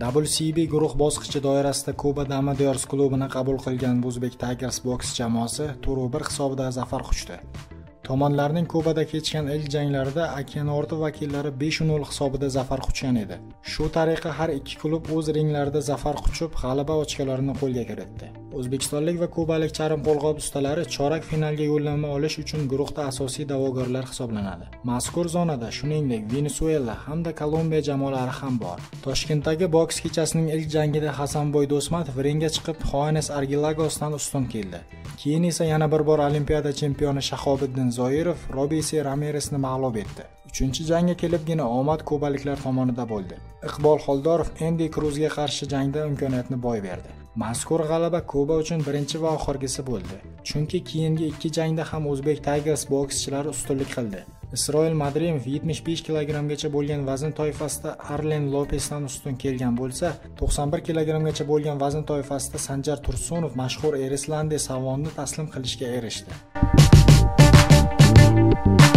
WCB guruh bosqichi doirasida Kuba Amateurs klubini qabul qilgan Uzbek Tigers boks jamoasi 4-1 hisobida zafar quchdi. Tomonlarning Kubada kechgan ilk janglarida okeanorti vakillari 5-0 hisobida zafar quchgan edi. Shu tariqa har ikki klub o'z ringlarida zafar quchib, g'alaba ochkolarini qo'lga kiritdi. O'zbekistonlik va kubalik charm qo'lqop ustalari chorak finalga yo'llanma olish uchun guruhda asosiy da'vogarlar hisoblanadi. Mazkur zonada shuningdek Venesuela hamda Kolumbiya jamoalari ham bor. Toshkentdagi boks kechasining ilk jangida Hasanboy Do'smatov ringga chiqib, Xoanes Argilagosdan ustun keldi. Keyin esa yana bir bor Olimpiada chempioni Shahobiddin Zoirov Robisi Ramirezni mag'lub etdi. 3-jangga kelibgina omad kubaliklar tomonida bo'ldi. Iqbol Xoldorov Andy Cruzga qarshi jangda imkoniyatni boy berdi. Mazkur g'alaba Kuba uchun birinchi va oxirgisi bo'ldi. Chunki keyingi ikki jangda ham Uzbek Tigers bokschilari ustunlik qildi. Isroil Madrimov 75 kilogramgacha bo'lgan vazn toifasida Arlen Lopesdan ustun kelgan bo'lsa, 91 kilogramgacha bo'lgan vazn toifasida Sanjar Tursunov mashhur Erislandi Savonni taslim qilishga erishdi.